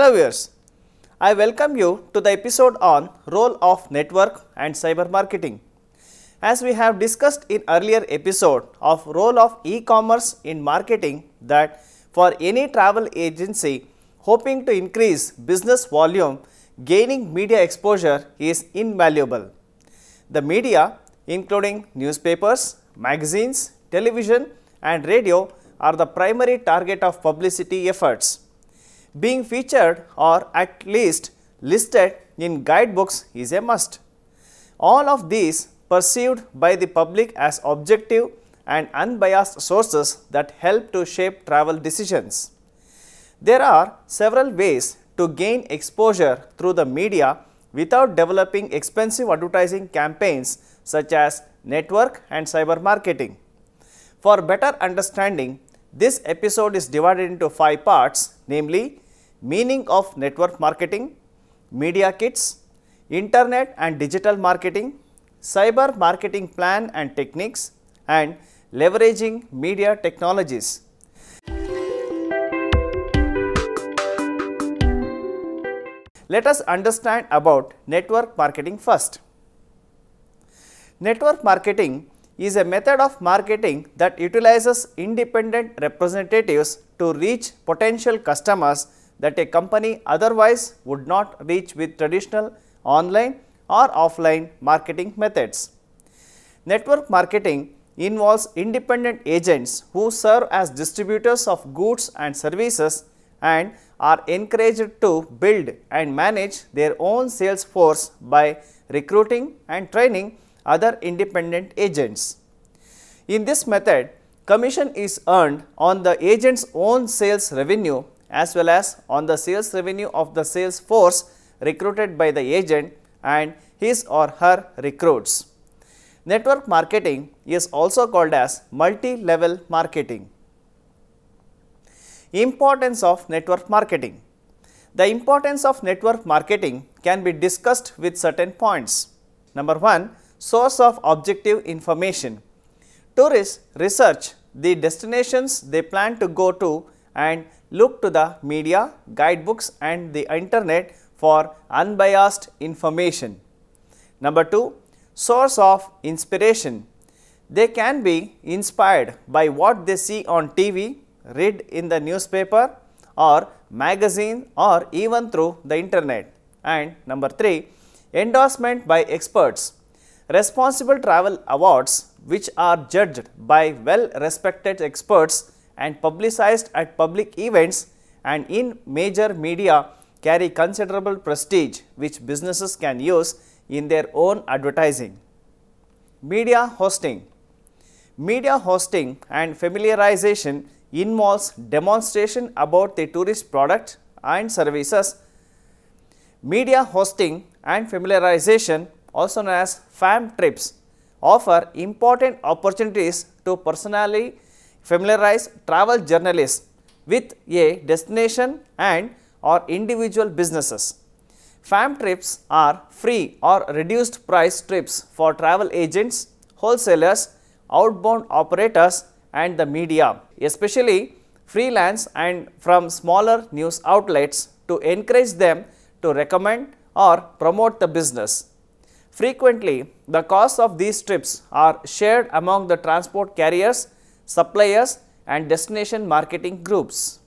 Hello viewers, I welcome you to the episode on role of network and cyber marketing. As we have discussed in earlier episode of role of e-commerce in marketing, that for any travel agency hoping to increase business volume, gaining media exposure is invaluable. The media including newspapers, magazines, television and radio are the primary target of publicity efforts. Being featured or at least listed in guidebooks is a must. All of these perceived by the public as objective and unbiased sources that help to shape travel decisions. There are several ways to gain exposure through the media without developing expensive advertising campaigns such as network and cyber marketing. For better understanding, this episode is divided into 5 parts, namely meaning of network marketing, media kits, internet and digital marketing, cyber marketing plan and techniques, and leveraging media technologies. Let us understand about network marketing first. Network marketing is a method of marketing that utilizes independent representatives to reach potential customers that a company otherwise would not reach with traditional online or offline marketing methods. Network marketing involves independent agents who serve as distributors of goods and services and are encouraged to build and manage their own sales force by recruiting and training other independent agents. In this method, commission is earned on the agent's own sales revenue as well as on the sales revenue of the sales force recruited by the agent and his or her recruits. Network marketing is also called as multi-level marketing. Importance of network marketing. The importance of network marketing can be discussed with certain points. Number 1, source of objective information. Tourists research the destinations they plan to go to and look to the media, guidebooks and the internet for unbiased information. Number 2, source of inspiration. They can be inspired by what they see on TV, read in the newspaper or magazine or even through the internet. And number 3, endorsement by experts. Responsible travel awards, which are judged by well respected experts and publicized at public events and in major media, carry considerable prestige which businesses can use in their own advertising. Media hosting. Media hosting and familiarization involves demonstration about the tourist product and services. Media hosting and familiarization, also known as FAM trips, offer important opportunities to personally familiarize travel journalists with a destination and or individual businesses. FAM trips are free or reduced price trips for travel agents, wholesalers, outbound operators and the media, especially freelance and from smaller news outlets, to encourage them to recommend or promote the business. Frequently, the costs of these trips are shared among the transport carriers, suppliers and destination marketing groups.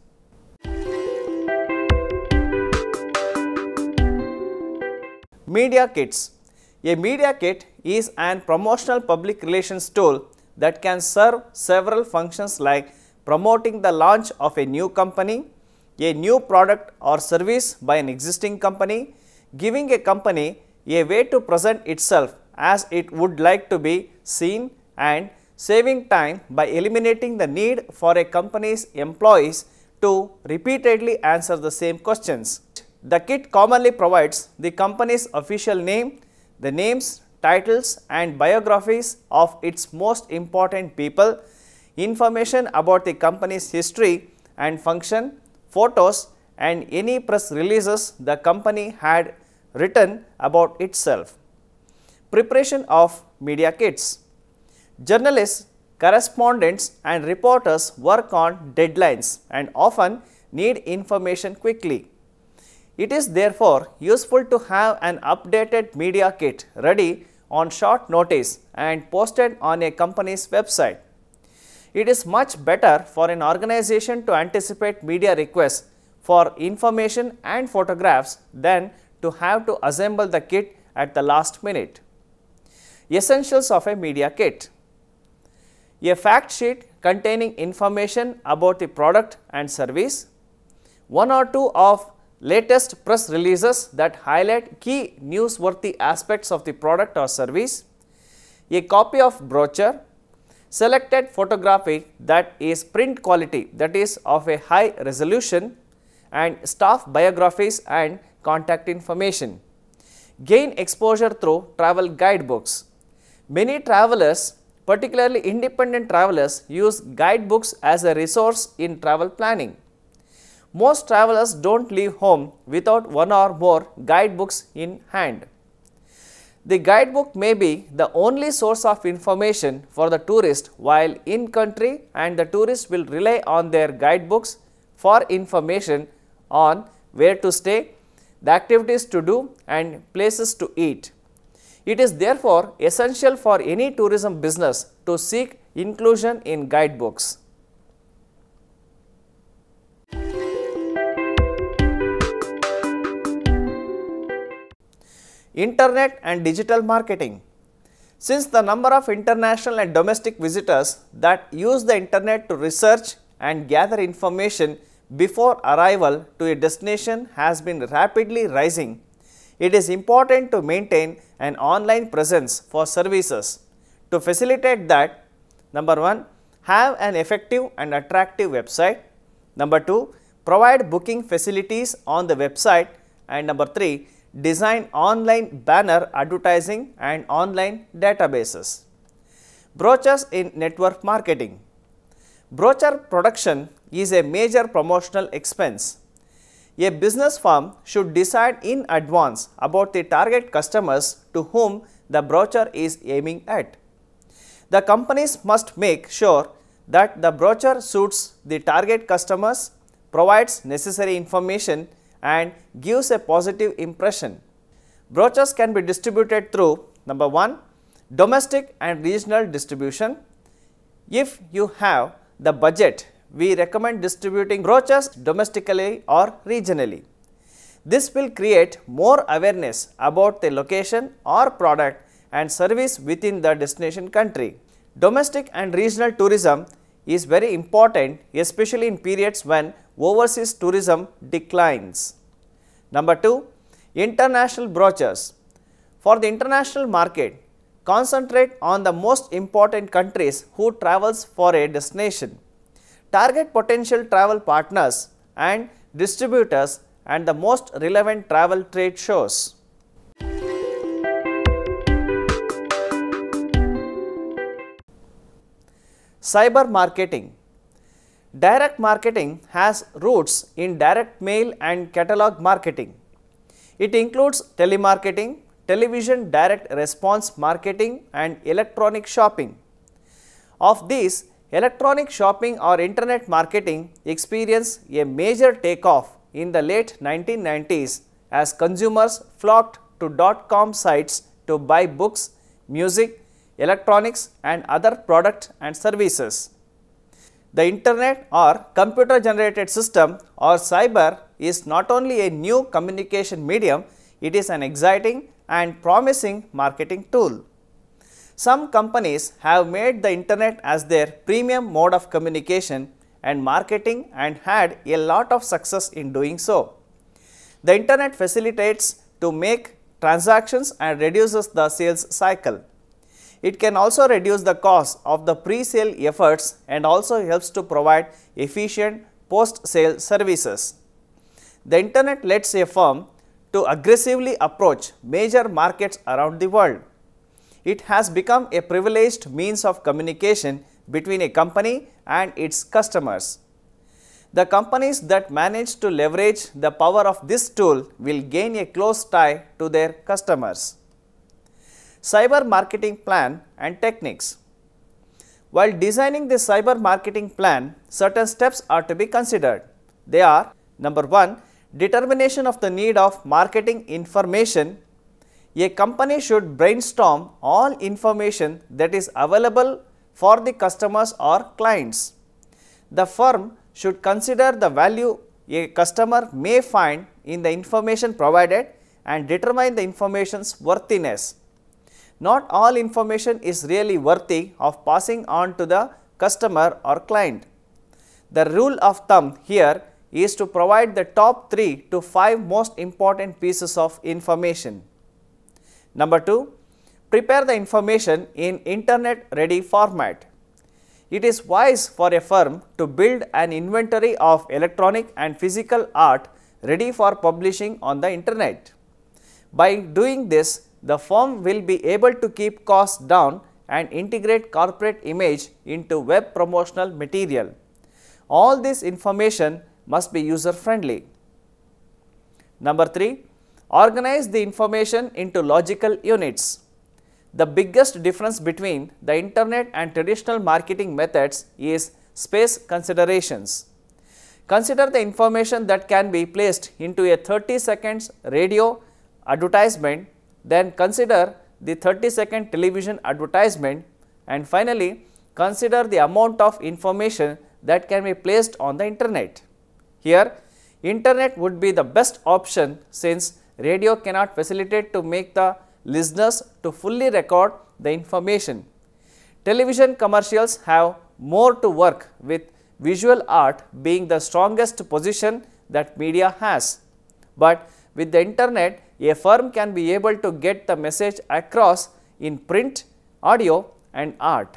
Media kits. A media kit is an promotional public relations tool that can serve several functions like promoting the launch of a new company, a new product or service by an existing company, giving a company a way to present itself as it would like to be seen, and saving time by eliminating the need for a company's employees to repeatedly answer the same questions. The kit commonly provides the company's official name, the names, titles and biographies of its most important people, information about the company's history and function, photos and any press releases the company had written about itself. Preparation of media kits. Journalists, correspondents and reporters work on deadlines and often need information quickly. It is therefore useful to have an updated media kit ready on short notice and posted on a company's website. It is much better for an organization to anticipate media requests for information and photographs than to have to assemble the kit at the last minute. Essentials of a media kit: a fact sheet containing information about the product and service, one or two of latest press releases that highlight key newsworthy aspects of the product or service, a copy of brochure, selected photography that is print quality, that is of a high resolution, and staff biographies and contact information. Gain exposure through travel guidebooks. Many travelers, particularly independent travelers, use guidebooks as a resource in travel planning. Most travelers don't leave home without one or more guidebooks in hand. The guidebook may be the only source of information for the tourist while in country, and the tourist will rely on their guidebooks for information on where to stay, the activities to do, and places to eat. It is therefore essential for any tourism business to seek inclusion in guidebooks. Internet and digital marketing. Since the number of international and domestic visitors that use the internet to research and gather information before arrival to a destination has been rapidly rising, it is important to maintain an online presence for services. To facilitate that, number 1, have an effective and attractive website. Number 2, provide booking facilities on the website. And number 3, design online banner advertising and online databases. Brochures in network marketing. Brochure production is a major promotional expense. A business firm should decide in advance about the target customers to whom the brochure is aiming at. The companies must make sure that the brochure suits the target customers, provides necessary information, and gives a positive impression. Brochures can be distributed through number 1, domestic and regional distribution. If you have the budget, we recommend distributing brochures domestically or regionally. This will create more awareness about the location or product and service within the destination country. Domestic and regional tourism is very important, especially in periods when overseas tourism declines. Number 2, international brochures. For the international market, concentrate on the most important countries who travels for a destination. Target potential travel partners and distributors and the most relevant travel trade shows. Cyber marketing. Direct marketing has roots in direct mail and catalog marketing. It includes telemarketing, television direct response marketing, and electronic shopping. Of these, electronic shopping or internet marketing experienced a major takeoff in the late 1990s as consumers flocked to .com sites to buy books, music, electronics, and other products and services. The internet or computer generated system or cyber is not only a new communication medium, it is an exciting and promising marketing tool. Some companies have made the internet as their premium mode of communication and marketing and had a lot of success in doing so. The internet facilitates to make transactions and reduces the sales cycle. It can also reduce the cost of the pre-sale efforts and also helps to provide efficient post-sale services. The internet lets a firm to aggressively approach major markets around the world. It has become a privileged means of communication between a company and its customers. The companies that manage to leverage the power of this tool will gain a close tie to their customers. Cyber marketing plan and techniques. While designing the cyber marketing plan, certain steps are to be considered. They are: number 1, Determination of the need of marketing information. A company should brainstorm all information that is available for the customers or clients. The firm should consider the value a customer may find in the information provided and determine the information's worthiness. Not all information is really worthy of passing on to the customer or client. The rule of thumb here is to provide the top 3 to 5 most important pieces of information. Number 2, prepare the information in internet ready format. It is wise for a firm to build an inventory of electronic and physical art ready for publishing on the internet. By doing this, the firm will be able to keep costs down and integrate corporate image into web promotional material. All this information must be user friendly. Number 3, organize the information into logical units. The biggest difference between the internet and traditional marketing methods is space considerations. Consider the information that can be placed into a 30 seconds radio advertisement, then consider the 30-second television advertisement, and finally consider the amount of information that can be placed on the internet. Here, internet would be the best option since radio cannot facilitate to make the listeners to fully record the information. Television commercials have more to work with, visual art being the strongest position that media has. But with the internet, a firm can be able to get the message across in print, audio and art.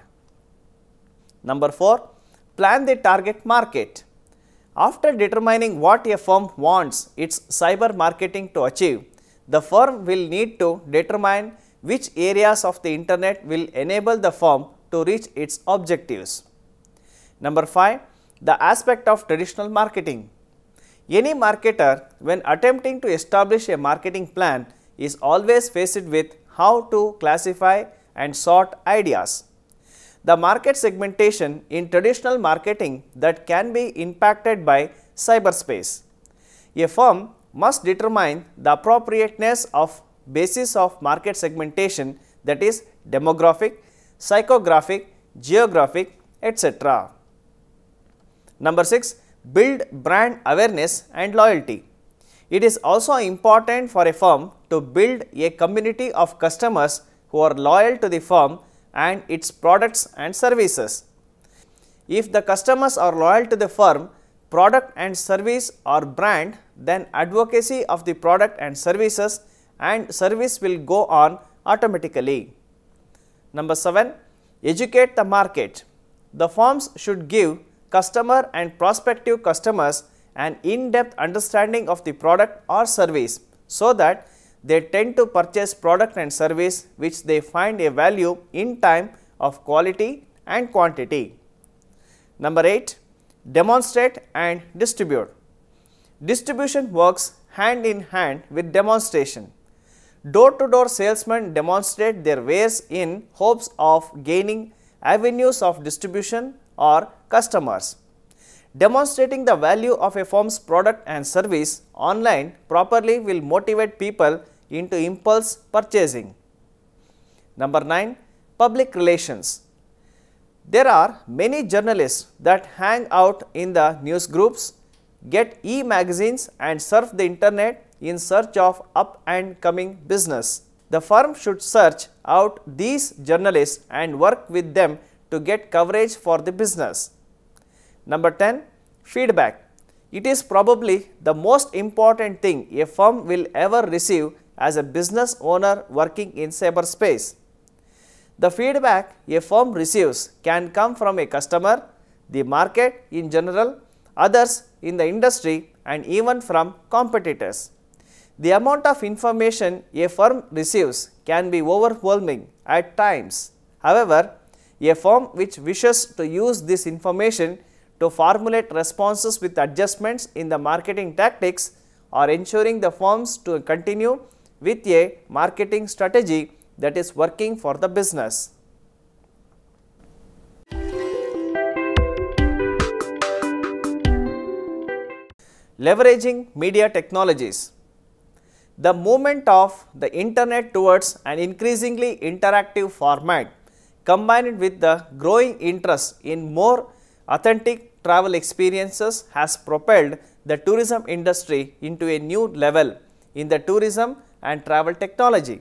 Number 4, plan the target market. After determining what a firm wants its cyber marketing to achieve, the firm will need to determine which areas of the internet will enable the firm to reach its objectives. Number 5, the aspect of traditional marketing. Any marketer, when attempting to establish a marketing plan, is always faced with how to classify and sort ideas. The market segmentation in traditional marketing that can be impacted by cyberspace. A firm must determine the appropriateness of basis of market segmentation, that is demographic, psychographic, geographic, etc. Number 6, build brand awareness and loyalty. It is also important for a firm to build a community of customers who are loyal to the firm and its products and services. If the customers are loyal to the firm, product and service or brand, then advocacy of the product and services and service will go on automatically. Number 7, educate the market. The firms should give customer and prospective customers an in-depth understanding of the product or service so that they tend to purchase product and service which they find a value in time of quality and quantity. Number 8, demonstrate and distribute. Distribution works hand in hand with demonstration. Door-to-door salesmen demonstrate their wares in hopes of gaining avenues of distribution or customers. Demonstrating the value of a firm's product and service online properly will motivate people into impulse purchasing. Number 9, public relations. There are many journalists that hang out in the news groups, get e-magazines and surf the internet in search of up and coming business. The firm should search out these journalists and work with them to get coverage for the business. Number 10, feedback. It is probably the most important thing a firm will ever receive as a business owner working in cyberspace. The feedback a firm receives can come from a customer, the market in general, others in the industry and even from competitors. The amount of information a firm receives can be overwhelming at times. However, a firm which wishes to use this information to formulate responses with adjustments in the marketing tactics or ensuring the firms to continue with a marketing strategy that is working for the business. Leveraging media technologies. The movement of the internet towards an increasingly interactive format, combined with the growing interest in more authentic travel experiences, has propelled the tourism industry into a new level in the tourism and travel technology.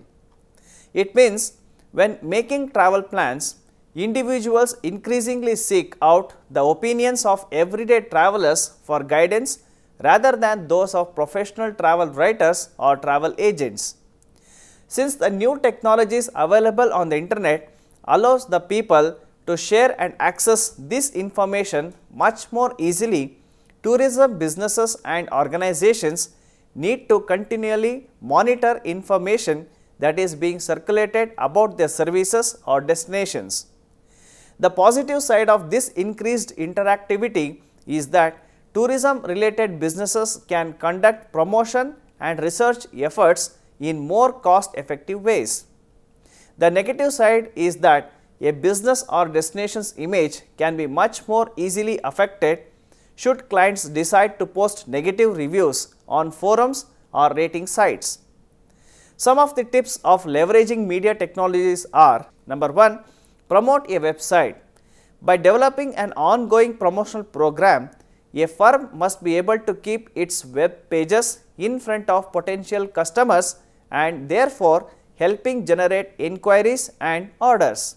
It means when making travel plans, individuals increasingly seek out the opinions of everyday travelers for guidance rather than those of professional travel writers or travel agents. Since the new technologies available on the internet allows the people to share and access this information much more easily, tourism businesses and organizations need to continually monitor information that is being circulated about their services or destinations. The positive side of this increased interactivity is that tourism related businesses can conduct promotion and research efforts in more cost effective ways. The negative side is that a business or destination's image can be much more easily affected should clients decide to post negative reviews on forums or rating sites. Some of the tips of leveraging media technologies are: number 1, promote a website. By developing an ongoing promotional program, a firm must be able to keep its web pages in front of potential customers and therefore helping generate inquiries and orders.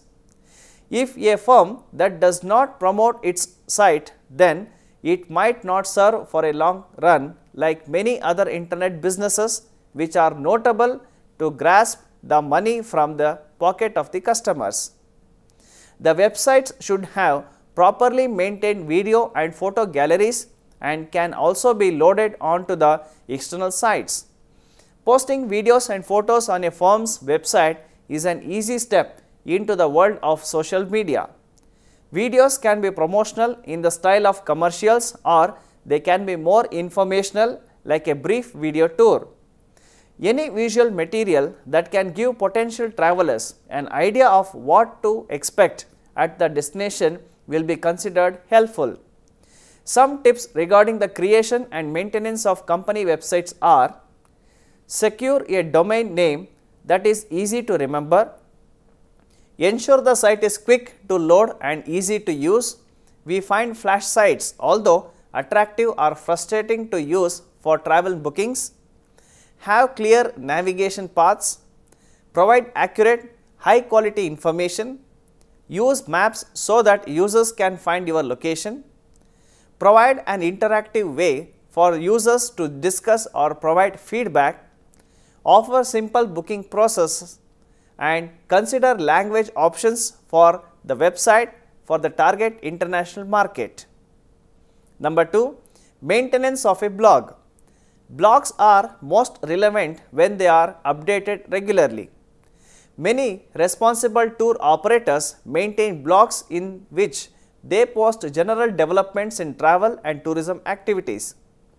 If a firm that does not promote its site, then it might not serve for a long run like many other internet businesses which are notable to grasp the money from the pocket of the customers. The websites should have properly maintained video and photo galleries and can also be loaded onto the external sites. Posting videos and photos on a firm's website is an easy step into the world of social media. Videos can be promotional in the style of commercials, or they can be more informational like a brief video tour. Any visual material that can give potential travelers an idea of what to expect at the destination will be considered helpful. Some tips regarding the creation and maintenance of company websites are: secure a domain name that is easy to remember. Ensure the site is quick to load and easy to use. We find flash sites, although attractive, are frustrating to use for travel bookings. Have clear navigation paths. Provide accurate, high quality information. Use maps so that users can find your location. Provide an interactive way for users to discuss or provide feedback. Offer simple booking processes and consider language options for the website for the target international market. Number 2, maintenance of a blog. Blogs are most relevant when they are updated regularly. Many responsible tour operators maintain blogs in which they post general developments in travel and tourism activities.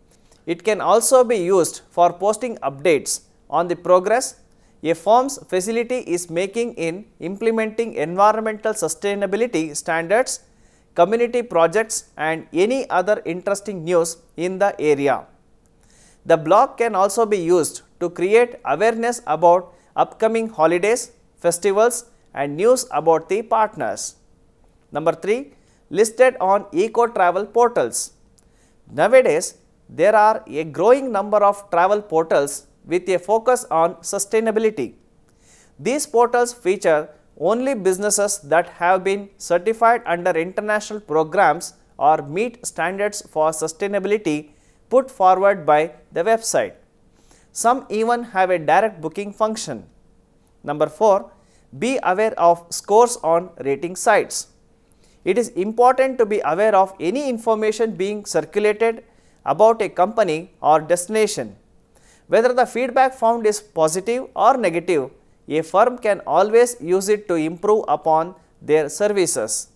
It can also be used for posting updates on the progress a firm's facility is making in implementing environmental sustainability standards, community projects, and any other interesting news in the area. The blog can also be used to create awareness about upcoming holidays, festivals, and news about the partners. Number 3, listed on eco-travel portals. Nowadays, there are a growing number of travel portals with a focus on sustainability. These portals feature only businesses that have been certified under international programs or meet standards for sustainability put forward by the website. Some even have a direct booking function. Number 4, be aware of scores on rating sites. It is important to be aware of any information being circulated about a company or destination. Whether the feedback found is positive or negative, a firm can always use it to improve upon their services.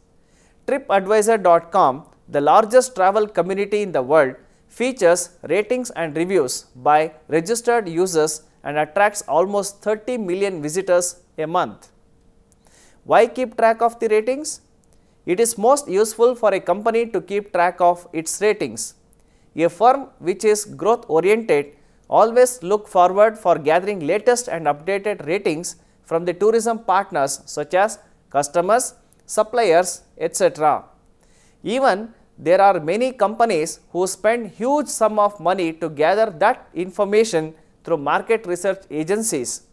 TripAdvisor.com, the largest travel community in the world, features ratings and reviews by registered users and attracts almost 30 million visitors a month. Why keep track of the ratings? It is most useful for a company to keep track of its ratings. A firm which is growth oriented always look forward for gathering latest and updated ratings from the tourism partners such as customers, suppliers, etc. Even there are many companies who spend huge sum of money to gather that information through market research agencies.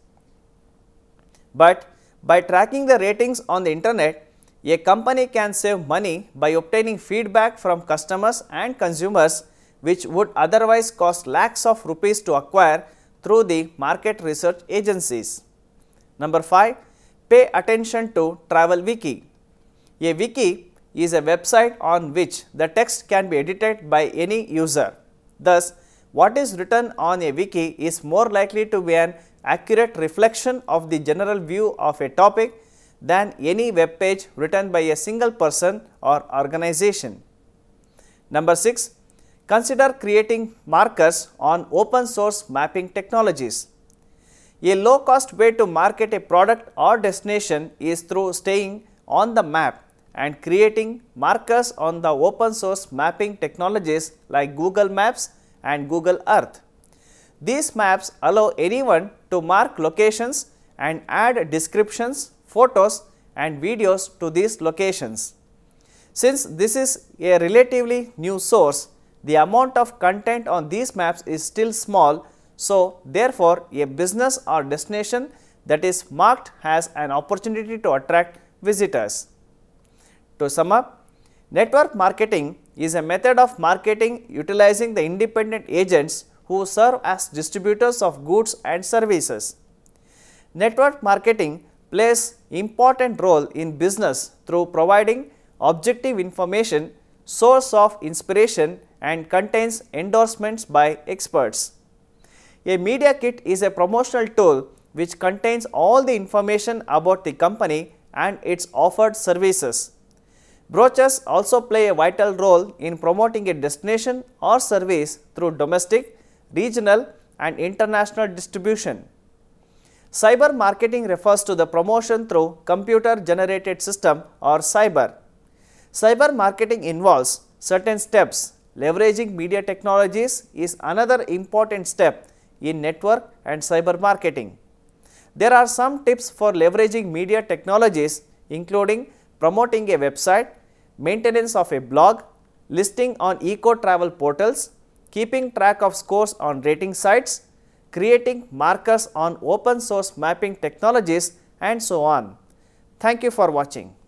But by tracking the ratings on the internet, a company can save money by obtaining feedback from customers and consumers which would otherwise cost lakhs of rupees to acquire through the market research agencies. Number 5. Pay attention to Travel Wiki. A wiki is a website on which the text can be edited by any user. Thus, what is written on a wiki is more likely to be an accurate reflection of the general view of a topic than any web page written by a single person or organization. Number 6. Consider creating markers on open source mapping technologies. A low cost way to market a product or destination is through staying on the map and creating markers on the open source mapping technologies like Google Maps and Google Earth. These maps allow anyone to mark locations and add descriptions, photos and videos to these locations. Since this is a relatively new source, the amount of content on these maps is still small, so therefore a business or destination that is marked has an opportunity to attract visitors. To sum up, network marketing is a method of marketing utilizing the independent agents who serve as distributors of goods and services. Network marketing plays important role in business through providing objective information, source of inspiration and contains endorsements by experts. A media kit is a promotional tool which contains all the information about the company and its offered services. Brochures also play a vital role in promoting a destination or service through domestic, regional and international distribution. Cyber marketing refers to the promotion through computer generated system or cyber. Cyber marketing involves certain steps. Leveraging media technologies is another important step in network and cyber marketing. There are some tips for leveraging media technologies, including promoting a website, maintenance of a blog, listing on eco-travel portals, keeping track of scores on rating sites, creating markers on open source mapping technologies and so on. Thank you for watching.